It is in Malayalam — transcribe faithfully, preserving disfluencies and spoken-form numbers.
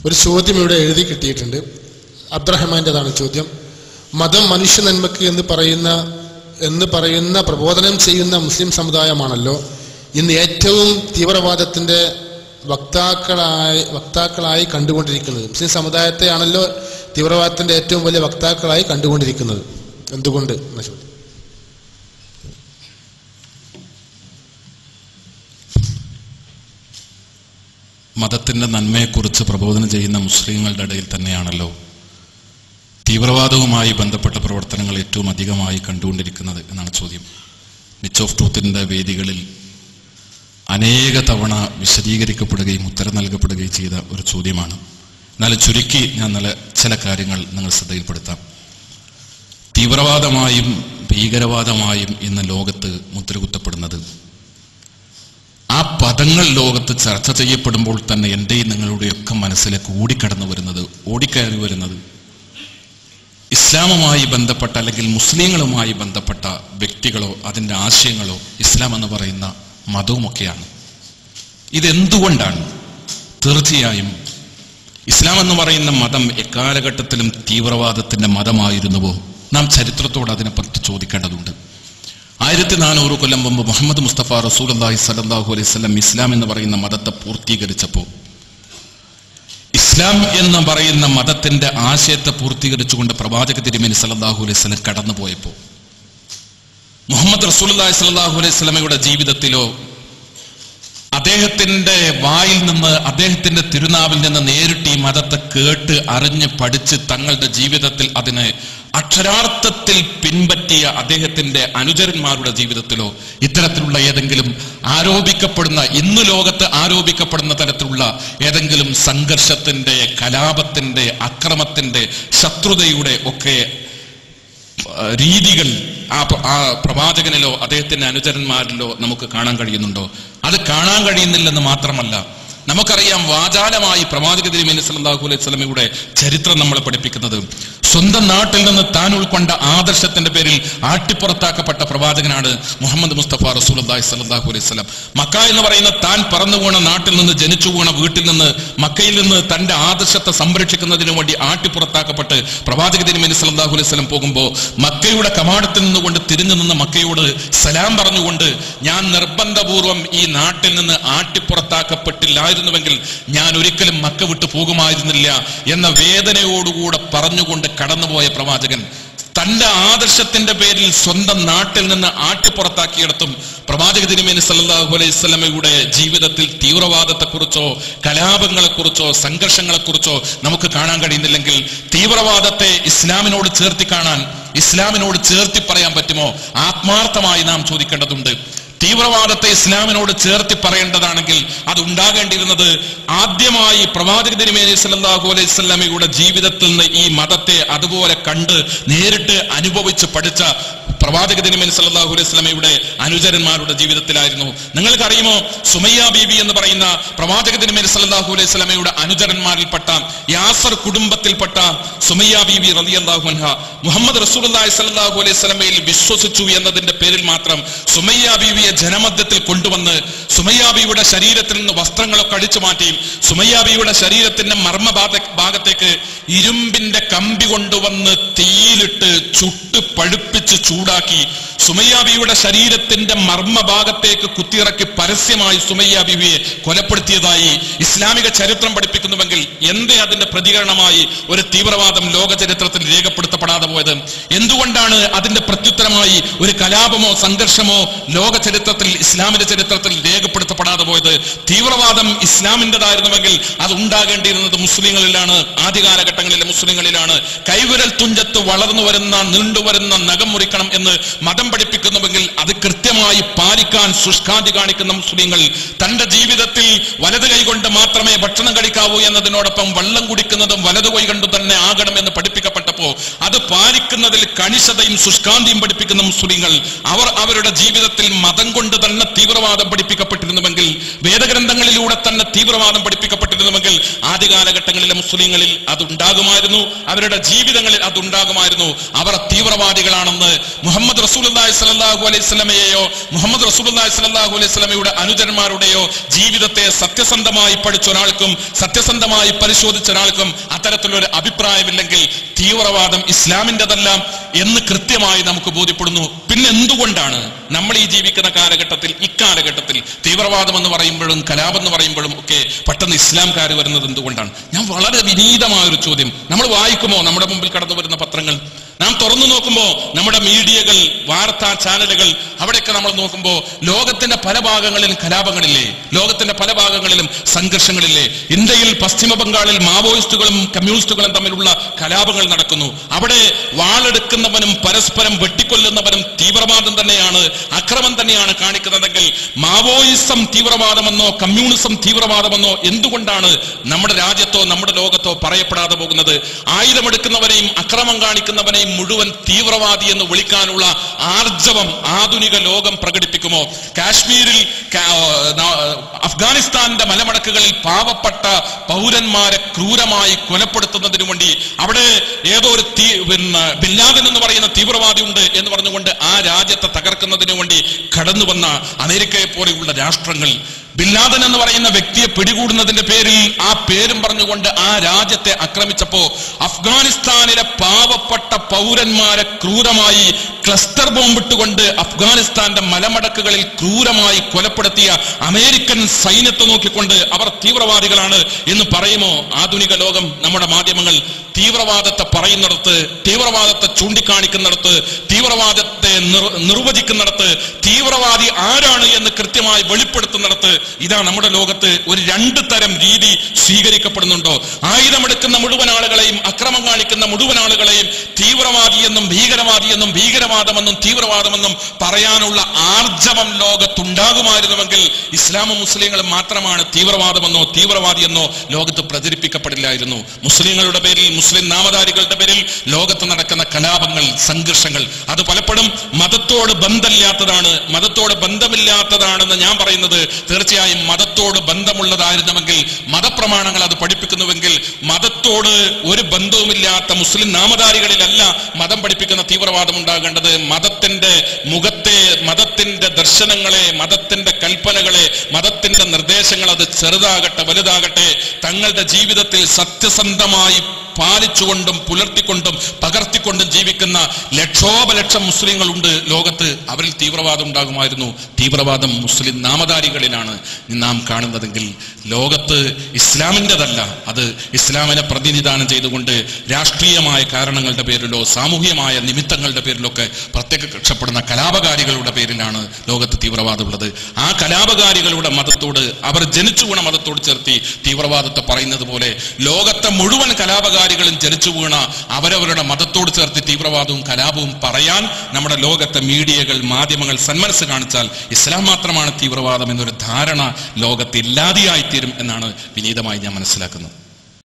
ഒരു ചോദ്യം ഇവിടെ എഴുതി കിട്ടിയിട്ടുണ്ട്. അബ്ദുറഹ്മാൻ്റെതാണ് ചോദ്യം. മതം മനുഷ്യ നന്മക്ക് എന്ന് പറയുന്ന എന്ന് പറയുന്ന പ്രബോധനം ചെയ്യുന്ന മുസ്ലിം സമുദായമാണല്ലോ ഇന്ന് ഏറ്റവും തീവ്രവാദത്തിന്റെ വക്താക്കളായി വക്താക്കളായി കണ്ടുകൊണ്ടിരിക്കുന്നത്. മുസ്ലിം സമുദായത്തെയാണല്ലോ തീവ്രവാദത്തിന്റെ ഏറ്റവും വലിയ വക്താക്കളായി കണ്ടുകൊണ്ടിരിക്കുന്നത്. എന്തുകൊണ്ട് എന്ന ചോദ്യം. മതത്തിന്റെ നന്മയെക്കുറിച്ച് പ്രബോധനം ചെയ്യുന്ന മുസ്ലിങ്ങളുടെ ഇടയിൽ തന്നെയാണല്ലോ തീവ്രവാദവുമായി ബന്ധപ്പെട്ട പ്രവർത്തനങ്ങൾ ഏറ്റവും അധികമായി കണ്ടുകൊണ്ടിരിക്കുന്നത് എന്നാണ് ചോദ്യം. നിച്ച് ഓഫ് ട്രൂത്തിന്റെ വേദികളിൽ അനേക തവണ വിശദീകരിക്കപ്പെടുകയും ഉത്തരം നൽകപ്പെടുകയും ചെയ്ത ഒരു ചോദ്യമാണ്. എന്നാൽ ചുരുക്കി ഞാൻ നല്ല ചില കാര്യങ്ങൾ നിങ്ങൾ ശ്രദ്ധയിൽപ്പെടുത്താം. തീവ്രവാദമായും ഭീകരവാദമായും ഇന്ന് ലോകത്ത് മുദ്രകുത്തപ്പെടുന്നത്, ആ പദങ്ങൾ ലോകത്ത് ചർച്ച ചെയ്യപ്പെടുമ്പോൾ തന്നെ എൻ്റെയും നിങ്ങളുടെയൊക്കെ മനസ്സിലേക്ക് ഓടിക്കടന്നു വരുന്നത് ഓടിക്കയറി വരുന്നത് ഇസ്ലാമുമായി ബന്ധപ്പെട്ട അല്ലെങ്കിൽ മുസ്ലിങ്ങളുമായി ബന്ധപ്പെട്ട വ്യക്തികളോ അതിൻ്റെ ആശയങ്ങളോ ഇസ്ലാം എന്ന് പറയുന്ന മതവുമൊക്കെയാണ്. ഇതെന്തുകൊണ്ടാണ്? തീർച്ചയായും ഇസ്ലാം എന്ന് പറയുന്ന മതം എക്കാലഘട്ടത്തിലും തീവ്രവാദത്തിന്റെ മതമായിരുന്നുവോ? നാം ചരിത്രത്തോട് അതിനെപ്പറ്റി ചോദിക്കേണ്ടതുണ്ട്. ആയിരത്തി നാനൂറ് കൊല്ലം മുമ്പ് മുഹമ്മദ് മുസ്തഫ റസൂലുള്ളാഹി സ്വല്ലല്ലാഹു അലൈഹി വസല്ലം ഇസ്ലാം എന്ന് പറയുന്ന മതത്തെ പൂർത്തീകരിച്ചപ്പോൾ, ഇസ്ലാം എന്ന് പറയുന്ന മതത്തിന്റെ ആശയത്തെ പൂർത്തീകരിച്ചുകൊണ്ട് പ്രവാചക തിരുമേനി സല്ലല്ലാഹു അലൈഹി വസല്ലം കടന്നുപോയപ്പോൾ, മുഹമ്മദ് റസൂലുള്ളാഹി സ്വല്ലല്ലാഹു അലൈഹി വസല്ലമയുടെ ജീവിതത്തിലോ അദ്ദേഹത്തിന്റെ വായിൽ നിന്ന് അദ്ദേഹത്തിന്റെ തിരുനാവിൽ നിന്ന് നേരിട്ട് ഈ മതത്തെ കേട്ട് അറിഞ്ഞ് പഠിച്ച് തങ്ങളുടെ ജീവിതത്തിൽ അതിനെ അക്ഷരാർത്ഥത്തിൽ പിൻപറ്റിയ അദ്ദേഹത്തിന്റെ അനുചരന്മാരുടെ ജീവിതത്തിലോ ഇത്തരത്തിലുള്ള ഏതെങ്കിലും ആരോപിക്കപ്പെടുന്ന ഇന്ന് ലോകത്ത് ആരോപിക്കപ്പെടുന്ന തരത്തിലുള്ള ഏതെങ്കിലും സംഘർഷത്തിന്റെ, കലാപത്തിന്റെ, അക്രമത്തിന്റെ, ശത്രുതയുടെ ഒക്കെ രീതികൾ ആ ആ പ്രവാചകനിലോ അദ്ദേഹത്തിന്റെ അനുചരന്മാരിലോ നമുക്ക് കാണാൻ കഴിയുന്നുണ്ടോ? അത് കാണാൻ കഴിയുന്നില്ലെന്ന് മാത്രമല്ല, നമുക്കറിയാം വാചാലമായി പ്രവാചക തിരുമേനി സല്ലല്ലാഹു അലൈഹി വസല്ലമയുടെ ചരിത്രം നമ്മളെ പഠിപ്പിക്കുന്നത് സ്വന്തം നാട്ടിൽ നിന്ന് താൻ ഉൾക്കൊണ്ട ആദർശത്തിന്റെ പേരിൽ ആട്ടിപ്പുറത്താക്കപ്പെട്ട പ്രവാചകനാണ് മുഹമ്മദ് മുസ്തഫ റസൂലുള്ളാഹി സ്വല്ലല്ലാഹു അലൈഹി വസല്ലം. മക്ക എന്ന് പറയുന്ന താൻ പറന്നു വീണ നാട്ടിൽ നിന്ന്, ജനിച്ചു വീണ വീട്ടിൽ നിന്ന്, മക്കയിൽ നിന്ന് തന്റെ ആദർശത്തെ സംരക്ഷിക്കുന്നതിനു വേണ്ടി ആട്ടിപ്പുറത്താക്കപ്പെട്ട് പ്രവാചക തിരുമേനി സല്ലല്ലാഹു അലൈഹി വസല്ലം പോകുമ്പോൾ മക്കയുടെ കവാടത്തിൽ നിന്നുകൊണ്ട് തിരിഞ്ഞു നിന്ന് മക്കയോട് സലാം പറഞ്ഞുകൊണ്ട്, ഞാൻ നിർബന്ധപൂർവം ഈ നാട്ടിൽ നിന്ന് ആട്ടിപ്പുറത്താക്കപ്പെട്ടില്ലായിരുന്നുവെങ്കിൽ ഞാൻ ഒരിക്കലും മക്ക വിട്ടു പോകുമായിരുന്നില്ല എന്ന വേദനയോടുകൂടെ പറഞ്ഞുകൊണ്ട് കടന്നുപോയ പ്രവാചകൻ തന്റെ ആദർശത്തിന്റെ പേരിൽ സ്വന്തം നാട്ടിൽ നിന്ന് ആട്ടിപ്പുറത്താക്കിയിടത്തും പ്രവാചക തിരുമേനി സല്ലല്ലാഹു അലൈഹി വസല്ലമയുടെ ജീവിതത്തിൽ തീവ്രവാദത്തെക്കുറിച്ചോ കലാപങ്ങളെക്കുറിച്ചോ സംഘർഷങ്ങളെക്കുറിച്ചോ നമുക്ക് കാണാൻ കഴിയുന്നില്ലെങ്കിൽ തീവ്രവാദത്തെ ഇസ്ലാമിനോട് ചേർത്തി കാണാൻ, ഇസ്ലാമിനോട് ചേർത്തി പറയാൻ പറ്റുമോ? ആത്മാർത്ഥമായി നാം ചോദിക്കേണ്ടതുണ്ട്. തീവ്രവാദത്തെ ഇസ്ലാമിനോട് ചേർത്തി പറയേണ്ടതാണെങ്കിൽ അത് ഉണ്ടാകേണ്ടിയിരുന്നത് ആദ്യമായി പ്രവാചക തിരുമേനി സല്ലല്ലാഹു അലൈഹി വസല്ലമയുടെ ജീവിതത്തിൽ നിന്ന് ഈ മതത്തെ അതുപോലെ കണ്ട് നേരിട്ട് അനുഭവിച്ച് പഠിച്ച പ്രവാചക തിരുമേനി സല്ലല്ലാഹു അലൈഹി വസല്ലമയുടെ അനുചരന്മാരുടെ ജീവിതത്തിലായിരുന്നു. നിങ്ങൾക്കറിയുമോ, സുമയ്യ ബീബി എന്ന് പറയുന്ന പ്രവാചക തിരുമേനി സല്ലല്ലാഹു അലൈഹി വസല്ലമയുടെ അനുചരന്മാരിൽപ്പെട്ട യാസർ കുടുംബത്തിൽപ്പെട്ട സുമയ്യ ബീബി റളിയല്ലാഹു അൻഹ മുഹമ്മദ് റസൂലുള്ളാഹി സ്വല്ലല്ലാഹു അലൈഹി വസല്ലമയിൽ വിശ്വസിച്ചു എന്നതിന്റെ പേരിൽ മാത്രം സുമയ്യ ബീവിയെ ജനമധ്യത്തിൽ കൊണ്ടുവന്ന് സുമയ്യ ബീവിയുടെ ശരീരത്തിൽ നിന്ന് വസ്ത്രങ്ങളൊക്കെ അടിച്ചു മാറ്റി സുമയ്യ ബീവിയുടെ ശരീരത്തിന്റെ മർമ്മ ഭാഗത്തേക്ക് ഇരുമ്പിന്റെ കമ്പി കൊണ്ടുവന്ന് തീയിലിട്ട് ചുട്ട് പഴുപ്പിച്ച് ചൂടാക്കി സുമയ്യ ബീവിയുടെ ശരീരത്തിന്റെ മർമ്മ ഭാഗത്തേക്ക് കുത്തിയിറക്കി പരസ്യമായി സുമയ്യ ബീവിയെ കൊലപ്പെടുത്തിയതായി ഇസ്ലാമിക ചരിത്രം പഠിപ്പിക്കുന്നുവെങ്കിൽ എന്തേ അതിന്റെ പ്രതികരണമായി ഒരു തീവ്രവാദം ലോക ചരിത്രത്തിൽ രേഖപ്പെടുത്തപ്പെടാതെ പോയത്? എന്തുകൊണ്ടാണ് അതിന്റെ പ്രത്യുത്തരമായി ഒരു കലാപമോ സംഘർഷമോ ലോക ചരിത്രത്തിൽ, ഇസ്ലാമിന്റെ ചരിത്രത്തിൽ രേഖപ്പെടുത്തപ്പെടാതെ പോയത്? തീവ്രവാദം ഇസ്ലാമിൻ്റെതായിരുന്നുവെങ്കിൽ അത് ഉണ്ടാകേണ്ടിയിരുന്നത് മുസ്ലിങ്ങളിലാണ്, ആദ്യകാലഘട്ടങ്ങളിലെ മുസ്ലിങ്ങളിലാണ്. കൈവിരൽ തുഞ്ചത്ത് വളർന്നു വരുന്ന നീണ്ടുവരുന്ന നഖം മുറിക്കണം എന്ന് മതം പഠിപ്പിക്കുന്നുവെങ്കിൽ അത് കൃത്യമായി പാലിക്കാൻ ശുഷ്കാന്തി കാണിക്കുന്ന മുസ്ലിങ്ങൾ തന്റെ ജീവിതത്തിൽ വലത് കൈ കൊണ്ട് മാത്രമേ ഭക്ഷണം കഴിക്കാവൂ എന്നതിനോടൊപ്പം വെള്ളം കുടിക്കുന്നതും വലതു കൈ കൊണ്ട് തന്നെ ആകണമെന്ന് പഠിപ്പിക്കപ്പെട്ടപ്പോ അത് പാലിക്കുന്നതിൽ കണിശതയും ശുഷ്കാന്തിയും പഠിപ്പിക്കുന്ന മുസ്ലിങ്ങൾ അവർ അവരുടെ ജീവിതത്തിൽ മതം കൊണ്ട് തന്നെ തീവ്രവാദം പഠിപ്പിക്കപ്പെട്ടിരുന്നുവെങ്കിൽ വേദഗ്രന്ഥങ്ങളിലൂടെ തന്നെ തീവ്രവാദം പഠിപ്പിക്കപ്പെട്ടിരുന്നുവെങ്കിൽ ആദ്യ കാലഘട്ടങ്ങളിലെ മുസ്ലിങ്ങളിൽ അതുണ്ടാകുമായിരുന്നു, അവരുടെ ജീവിതങ്ങളിൽ അതുണ്ടാകുമായിരുന്നു. അവർ തീവ്രവാദികളാണെന്ന് മുഹമ്മദ് റസൂലുള്ളാഹി സ്വല്ലല്ലാഹു അലൈഹി വസല്ലമയെയോ മുഹമ്മദ് റസൂലുള്ളാഹി സ്വല്ലല്ലാഹു അലൈഹി വസല്ലമയുടെ അനുചരന്മാരുടെയോ ജീവിതത്തെ സത്യസന്ധമായി പഠിച്ച ഒരാൾക്കും സത്യസന്ധമായി പരിശോധിച്ച ഒരാൾക്കും അത്തരത്തിലൊരു അഭിപ്രായമില്ലെങ്കിൽ തീവ്രവാദം ഇസ്ലാമിൻ്റെതല്ല എന്ന് കൃത്യമായി നമുക്ക് ബോധ്യപ്പെടുന്നു. പിന്നെ എന്തുകൊണ്ടാണ് നമ്മൾ ഈ ജീവിക്കുന്ന കാലഘട്ടത്തിൽ ഇക്കാലഘട്ടത്തിൽ തീവ്രവാദം എന്ന് പറയുമ്പോഴും കലാപം എന്ന് പറയുമ്പോഴും ഒക്കെ പെട്ടെന്ന് ഇസ്ലാംകാർ വരുന്നത് എന്തുകൊണ്ടാണ്? ഞാൻ വളരെ വിനീതമായൊരു ചോദ്യം. നമ്മൾ വായിക്കുമോ നമ്മുടെ മുമ്പിൽ കടന്നു വരുന്ന പത്രങ്ങൾ? നാം തുറന്നു നോക്കുമ്പോൾ നമ്മുടെ മീഡിയകൾ, വാർത്താ ചാനലുകൾ, അവിടെയൊക്കെ നമ്മൾ നോക്കുമ്പോൾ ലോകത്തിന്റെ പല ഭാഗങ്ങളിലും കലാപങ്ങളില്ലേ, ലോകത്തിന്റെ പല ഭാഗങ്ങളിലും സംഘർഷങ്ങളില്ലേ? ഇന്ത്യയിൽ പശ്ചിമ ബംഗാളിൽ മാവോയിസ്റ്റുകളും കമ്മ്യൂണിസ്റ്റുകളും തമ്മിലുള്ള കലാപങ്ങൾ നടക്കുന്നു. അവിടെ വാളെടുക്കുന്നവനും പരസ്പരം വെട്ടിക്കൊല്ലുന്നവനും തീവ്രവാദം തന്നെയാണ്, അക്രമം തന്നെയാണ് കാണിക്കുന്നതെങ്കിൽ മാവോയിസം തീവ്രവാദമെന്നോ കമ്മ്യൂണിസം തീവ്രവാദമെന്നോ എന്തുകൊണ്ടാണ് നമ്മുടെ രാജ്യത്തോ നമ്മുടെ ലോകത്തോ പറയപ്പെടാതെ പോകുന്നത്? ആയുധമെടുക്കുന്നവരെയും അക്രമം കാണിക്കുന്നവനെയും മുഴുവൻ തീവ്രവാദി എന്ന് വിളിക്കാനുള്ള ആർജവം ആധുനിക ലോകം പ്രകടിപ്പിക്കുമോ? കാശ്മീരിൽ അഫ്ഗാനിസ്ഥാന്റെ മലമടക്കുകളിൽ പാവപ്പെട്ട പൗരന്മാരെ ക്രൂരമായി കൊലപ്പെടുത്തുന്നതിനു വേണ്ടി അവിടെ ഏതോ ഒരു തീ പിന്നെ ബിൻ ലാദൻ എന്ന് പറയുന്ന തീവ്രവാദി ഉണ്ട് എന്ന് പറഞ്ഞുകൊണ്ട് ആ രാജ്യത്തെ തകർക്കുന്നതിനു വേണ്ടി കടന്നു വന്ന അമേരിക്കയെ പോലെയുള്ള രാഷ്ട്രങ്ങൾ ബിൻ ലാദൻ എന്ന് പറയുന്ന വ്യക്തിയെ പിടികൂടുന്നതിന്റെ പേരിൽ ആ പേരും പറഞ്ഞുകൊണ്ട് ആ രാജ്യത്തെ ആക്രമിച്ചപ്പോ അഫ്ഗാനിസ്ഥാനിലെ പാവപ്പെട്ട പൗരന്മാരെ ക്രൂരമായി ക്ലസ്റ്റർ ബോംബിട്ടുകൊണ്ട് അഫ്ഗാനിസ്ഥാന്റെ മലമടക്കുകളിൽ ക്രൂരമായി കൊലപ്പെടുത്തിയ അമേരിക്കൻ സൈന്യത്തെ നോക്കിക്കൊണ്ട് അവർ തീവ്രവാദികളാണ് എന്ന് പറയുമോ ആധുനിക ലോകം? നമ്മുടെ മാധ്യമങ്ങൾ തീവ്രവാദത്തെ പറയുന്നിടത്ത്, തീവ്രവാദത്തെ ചൂണ്ടിക്കാണിക്കുന്നിടത്ത്, തീവ്രവാദത്തെ നിർവചിക്കുന്നിടത്ത്, തീവ്രവാദി ആരാണ് എന്ന് കൃത്യമായി വെളിപ്പെടുത്തുന്നിടത്ത് ഇതാ നമ്മുടെ ലോകത്ത് ഒരു രണ്ട് തരം രീതി സ്വീകരിക്കപ്പെടുന്നുണ്ടോ? ആയുധമെടുക്കുന്ന മുഴുവൻ ആളുകളെയും, അക്രമം കാണിക്കുന്ന മുഴുവൻ ആളുകളെയും തീവ്രവാദി എന്നും ഭീകരവാദി എന്നും ഭീകരവാദമെന്നും തീവ്രവാദമെന്നും പറയാനുള്ള ആർജവം ലോകത്തുണ്ടാകുമായിരുന്നുവെങ്കിൽ ഇസ്ലാമും മുസ്ലിങ്ങളും മാത്രമാണ് തീവ്രവാദമെന്നോ തീവ്രവാദിയെന്നോ ലോകത്ത് പ്രചരിപ്പിക്കപ്പെടില്ലായിരുന്നു. മുസ്ലിങ്ങളുടെ പേരിൽ, മുസ്ലിം നാമധാരികളുടെ പേരിൽ ലോകത്ത് നടക്കുന്ന കലാപങ്ങൾ, സംഘർഷങ്ങൾ അത് പലപ്പോഴും മതത്തോട് ബന്ധമില്ലാത്തതാണ്. മതത്തോട് ബന്ധമില്ലാത്തതാണെന്ന് ഞാൻ പറയുന്നത് തീർച്ചയായും മതത്തോട് ബന്ധമുള്ളതായിരുന്നുവെങ്കിൽ, മതപ്രമാണങ്ങൾ അത് പഠിപ്പിക്കുന്നുവെങ്കിൽ, മതത്തോട് ഒരു ബന്ധവുമില്ലാത്ത മുസ്ലിം നാമധാരികളിലല്ല മതം പഠിപ്പിക്കുന്ന തീവ്രവാദം ഉണ്ടാകേണ്ടത്. മതത്തിന്റെ മുഖത്തെ, മതത്തിന്റെ ദർശനങ്ങളെ, മതത്തിന്റെ കൽപ്പനകളെ, മതത്തിന്റെ നിർദ്ദേശങ്ങൾ അത് ചെറുതാകട്ടെ വലുതാകട്ടെ തങ്ങളുടെ ജീവിതത്തിൽ സത്യസന്ധമായി പാലിച്ചുകൊണ്ടും പുലർത്തിക്കൊണ്ടും പകർത്തിക്കൊണ്ടും ജീവിക്കുന്ന ലക്ഷോപലക്ഷം മുസ്ലിങ്ങളുണ്ട് ലോകത്ത്. അവരിൽ തീവ്രവാദം ഉണ്ടാകുമായിരുന്നു. തീവ്രവാദം മുസ്ലിം നാമധാരികളിലാണ് നാം കാണുന്നതെങ്കിൽ ലോകത്ത് ഇസ്ലാമിൻ്റെതല്ല, അത് ഇസ്ലാമിനെ പ്രതിനിധാനം ചെയ്തുകൊണ്ട് രാഷ്ട്രീയമായ കാരണങ്ങളുടെ പേരിലോ സാമൂഹികമായ നിമിത്തങ്ങളുടെ പേരിലൊക്കെ പ്രത്യക്ഷപ്പെടുന്ന കലാപകാരികളുടെ പേരിലാണ് ലോകത്ത് തീവ്രവാദമുള്ളത്. ആ കലാപകാരികളുടെ മതത്തോട്, അവർ ജനിച്ചു വീണ മതത്തോട് ചേർത്തി തീവ്രവാദത്തെ പറയുന്നത് പോലെ ലോകത്തെ മുഴുവൻ കലാപകാരി ജനിച്ചു വീണ അവരവരുടെ മതത്തോട് ചേർത്ത് തീവ്രവാദവും കലാപവും പറയാൻ നമ്മുടെ ലോകത്തെ മീഡിയകൾ, മാധ്യമങ്ങൾ സന്മനസ് കാണിച്ചാൽ ഇസ്ലാം മാത്രമാണ് തീവ്രവാദം എന്നൊരു ധാരണ ലോകത്ത് ഇല്ലാതെയായിത്തീരും എന്നാണ് വിനീതമായി ഞാൻ മനസ്സിലാക്കുന്നത്.